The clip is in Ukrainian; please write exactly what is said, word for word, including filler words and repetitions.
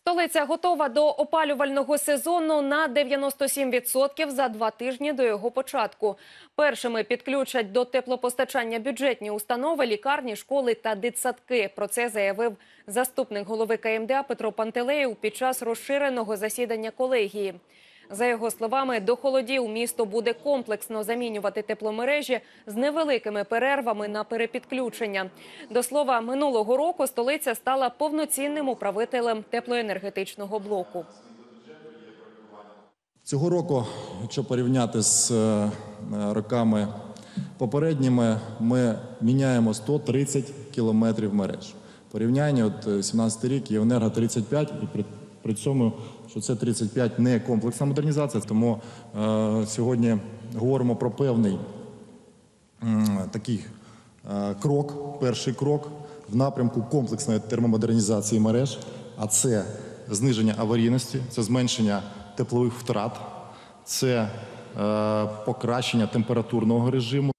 Столиця готова до опалювального сезону на дев'яносто сім відсотків за два тижні до його початку. Першими підключать до теплопостачання бюджетні установи, лікарні, школи та дитсадки. Про це заявив заступник голови Ка Ем Де А Петро Пантелеєв під час розширеного засідання колегії. За його словами, до холодів місто буде комплексно замінювати тепломережі з невеликими перервами на перепідключення. До слова, минулого року столиця стала повноцінним управителем теплоенергетичного блоку. Цього року, якщо порівняти з роками попередніми, ми міняємо сто тридцять кілометрів мереж. Порівняння, от сімнадцятий рік, Євенерго тридцять п'ять, і при, при цьому, що це тридцять п'ять не комплексна модернізація, тому е, сьогодні говоримо про певний е, такий е, крок, перший крок в напрямку комплексної термомодернізації мереж, а це зниження аварійності, це зменшення теплових втрат, це е, покращення температурного режиму.